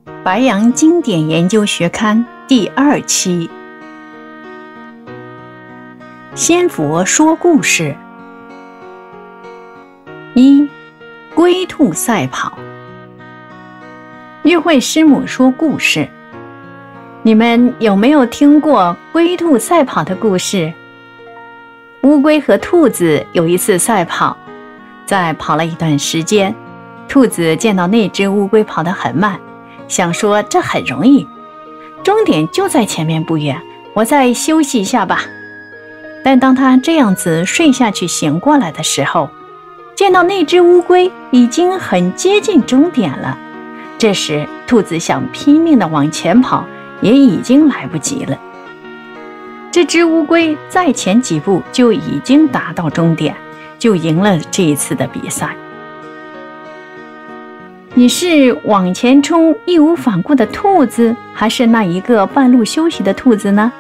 白羊经典研究学刊第2期。仙佛说故事。1. 龟兔赛跑。约会师母说故事。你们有没有听过龟兔赛跑的故事？乌龟和兔子有一次赛跑，在跑了一段时间，兔子见到那只乌龟跑得很慢，想说这很容易，终点就在前面不远，我再休息一下吧。但当他这样子睡下去醒过来的时候，见到那只乌龟已经很接近终点了。这时兔子想拼命地往前跑，也已经来不及了。这只乌龟再前几步就已经达到终点，就赢了这一次的比赛。你是往前冲义无反顾的兔子，还是那一个半路休息的兔子呢？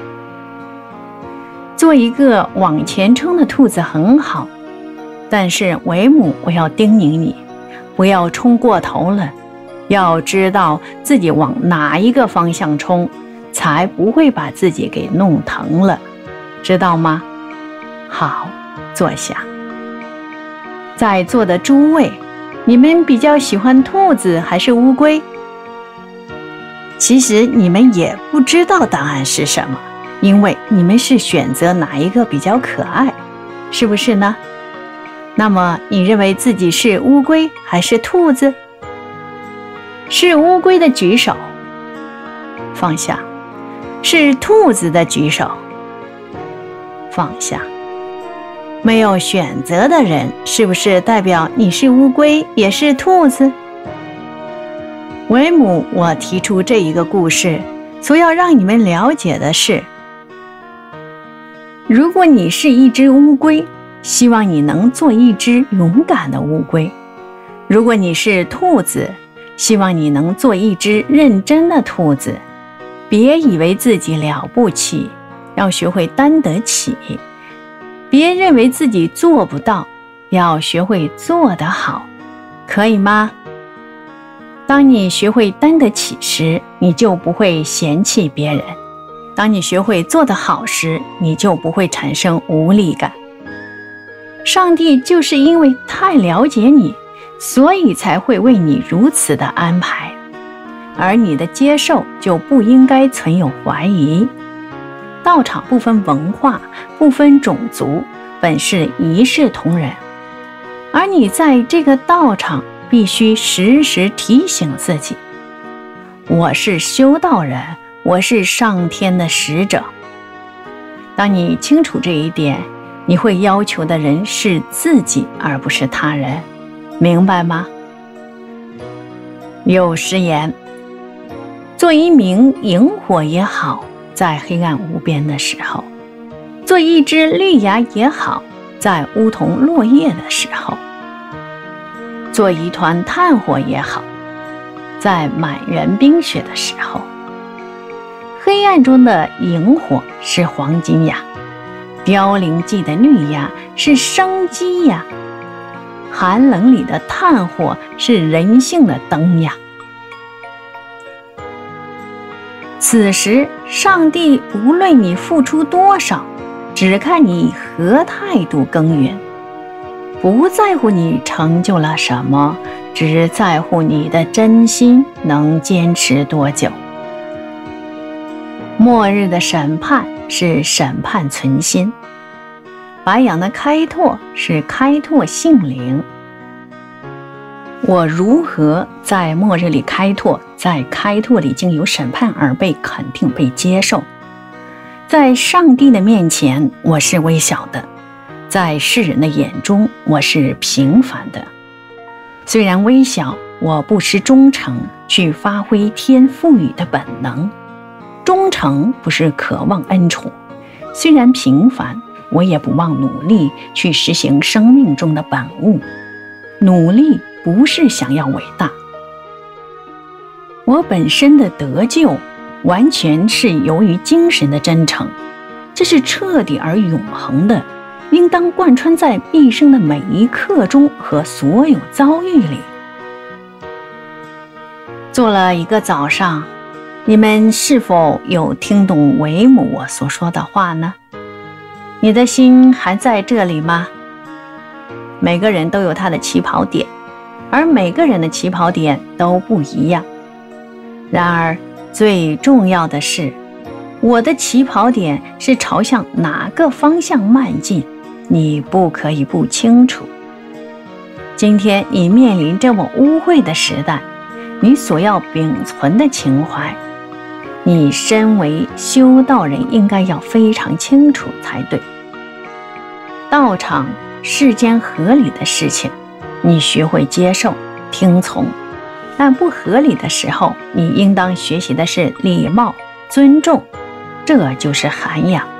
做一个往前冲的兔子很好，但是为母，我要叮咛你，不要冲过头了，要知道自己往哪一个方向冲，才不会把自己给弄疼了，知道吗？好，坐下。在座的诸位，你们比较喜欢兔子还是乌龟？其实你们也不知道答案是什么，因为你们是选择哪一个比较可爱，是不是呢？那么你认为自己是乌龟还是兔子？是乌龟的举手，放下；是兔子的举手，放下。没有选择的人，是不是代表你是乌龟也是兔子？为母，我提出这一个故事，所要让你们了解的是，如果你是一只乌龟，希望你能做一只勇敢的乌龟；如果你是兔子，希望你能做一只认真的兔子。别以为自己了不起，要学会担得起。别认为自己做不到，要学会做得好，可以吗？当你学会担得起时，你就不会嫌弃别人；当你学会做得好时，你就不会产生无力感。上帝就是因为太了解你，所以才会为你如此的安排，而你的接受就不应该存有怀疑。道场不分文化，不分种族，本是一视同仁。而你在这个道场必须时时提醒自己，我是修道人，我是上天的使者。当你清楚这一点，你会要求的人是自己，而不是他人，明白吗？有诗言，做一名萤火也好，在黑暗无边的时候；做一只绿芽也好，在梧桐落叶的时候；做一团炭火也好，在满园冰雪的时候。黑暗中的萤火是黄金呀，凋零季的绿芽是生机呀，寒冷里的炭火是人性的灯呀。此时上帝不论你付出多少，只看你何态度耕耘，不在乎你成就了什么，只在乎你的真心能坚持多久。末日的审判是审判存心，白羊的开拓是开拓性灵。我如何在末日里开拓，在开拓里经由审判而被肯定被接受。在上帝的面前，我是微小的；在世人的眼中，我是平凡的。虽然微小，我不失忠诚，去发挥天赋予的本能。忠诚不是渴望恩宠，虽然平凡，我也不忘努力去实行生命中的本物。努力不是想要伟大。我本身的得救完全是由于精神的真诚，这是彻底而永恒的，应当贯穿在毕生的每一刻中和所有遭遇里。 做了一个早上，你们是否有听懂为母我所说的话呢？你的心还在这里吗？每个人都有他的起跑点，而每个人的起跑点都不一样。然而最重要的是，我的起跑点是朝向哪个方向迈进，你不可以不清楚。今天你面临这么污秽的时代，你所要秉存的情怀，你身为修道人应该要非常清楚才对。道场世间合理的事情，你学会接受听从，但不合理的时候，你应当学习的是礼貌尊重，这就是涵养。